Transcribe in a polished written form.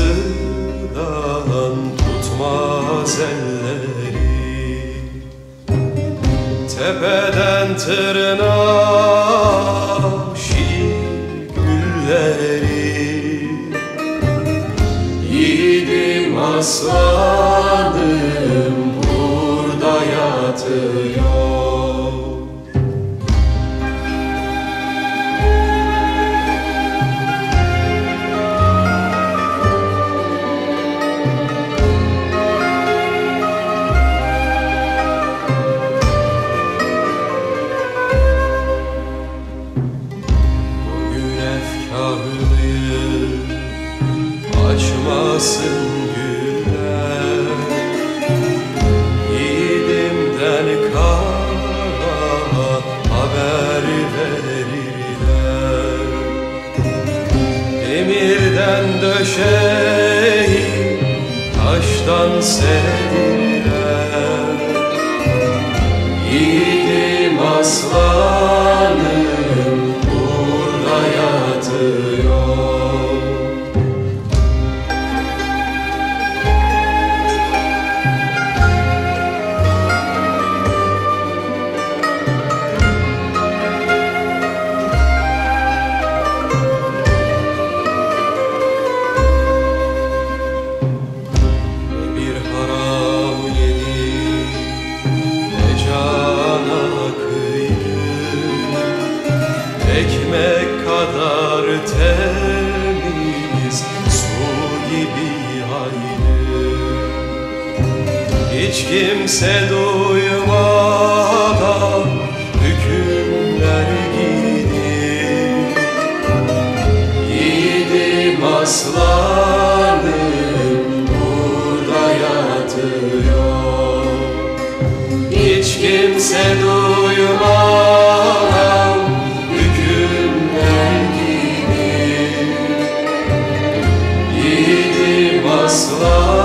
acısından tutmaz elleri. Tepeden tırnağa şiir gülleri. Yiğidim aslanım burada yatıyor. Açmasın güller, yiğidimden kara haber verirler. Demirden döşeğim, taştan sedirler. Yiğidim aslanım burada yatıyor. Ekmek kadar temiz, su gibi ayrı. Hiç kimse duymadan hükümler gidiyor. Yiğidim aslanım burada yatıyor. Hiç kimse duymadan aslan